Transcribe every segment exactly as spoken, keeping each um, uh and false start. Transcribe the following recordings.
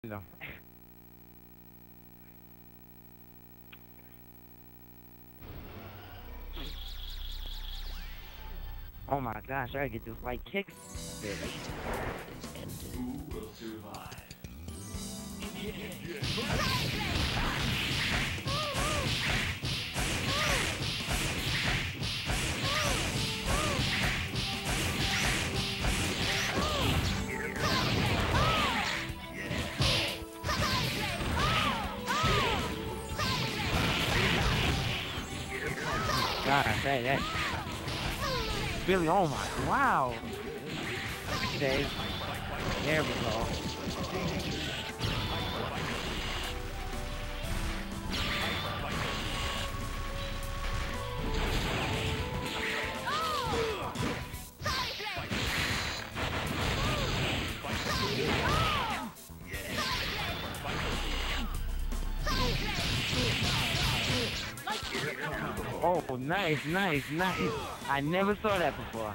No. Oh my gosh, I gotta get this light kick. Who will survive? God, I say that. Billy, oh my, wow. Okay, there we go. Oh, nice, nice, nice. I never saw that before.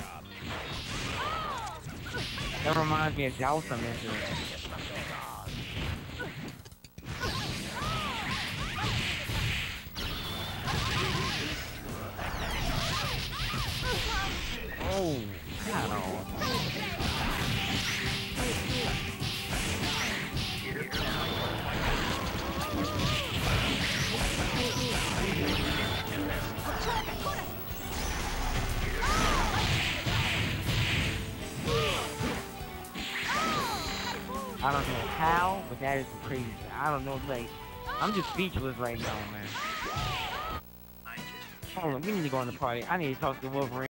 That reminds me of Joust I'm into. Oh, God. I don't know how, but that is crazy. I don't know, like, I'm just speechless right now, man. Hold on, we need to go on the party. I need to talk to Wolverine.